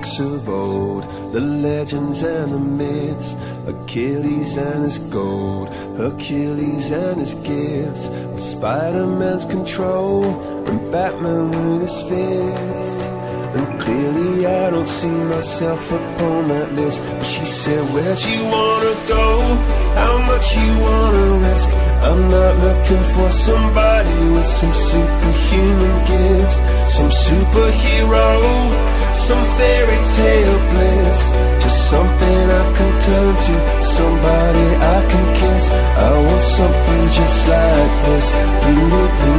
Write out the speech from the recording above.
books of old, the legends and the myths, Achilles and his gold, Hercules and his gifts, Spider-Man's control, and Batman with his fist. And clearly I don't see myself upon that list. But she said, where'd you wanna go? How much you wanna risk? I'm not looking for somebody with some superhuman gifts, some superhero, some fairy tale bliss. Just something I can turn to, somebody I can kiss. I want something just like this. Do-do-do.